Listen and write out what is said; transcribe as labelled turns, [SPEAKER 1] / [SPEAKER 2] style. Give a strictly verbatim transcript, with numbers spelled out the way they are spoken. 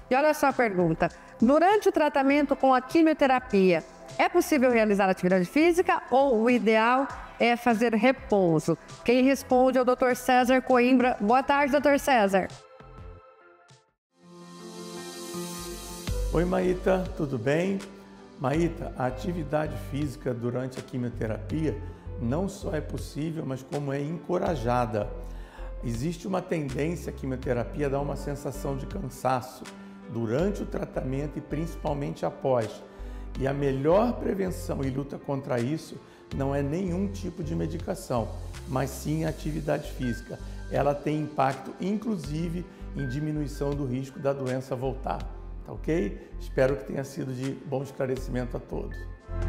[SPEAKER 1] E olha só a pergunta. Durante o tratamento com a quimioterapia, é possível realizar atividade física ou o ideal é fazer repouso? Quem responde é o doutor César Coimbra. Boa tarde, doutor César.
[SPEAKER 2] Oi, Maíta, tudo bem? Maíta, a atividade física durante a quimioterapia não só é possível, mas como é encorajada. Existe uma tendência à quimioterapia a dar uma sensação de cansaço durante o tratamento e principalmente após. E a melhor prevenção e luta contra isso não é nenhum tipo de medicação, mas sim a atividade física. Ela tem impacto, inclusive, em diminuição do risco da doença voltar. Tá ok? Espero que tenha sido de bom esclarecimento a todos.